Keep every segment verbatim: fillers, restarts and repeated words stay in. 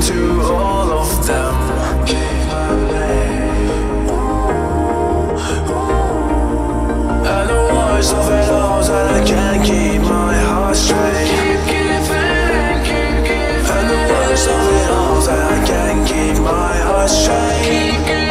to all of them. Keep my name. And the worst of it all is that I can't keep my heart straight. Keep giving, keep giving. And the worst of it all is that I can't keep my heart straight. Keep giving.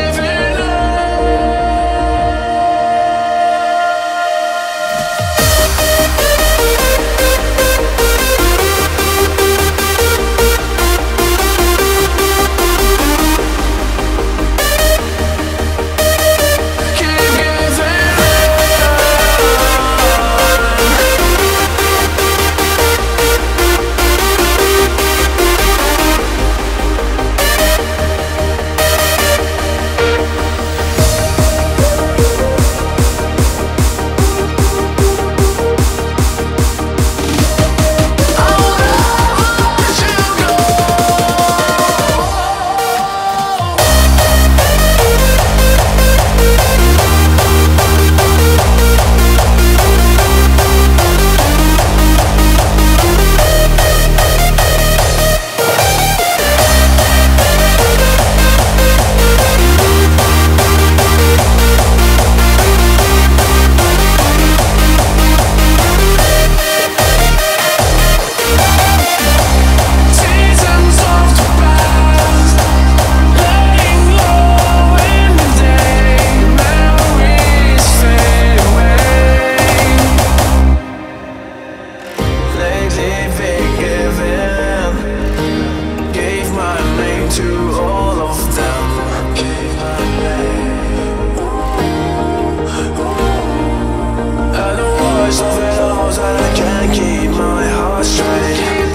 To all of them. Keep my name. And the worst of it all is that I can't keep my heart straight.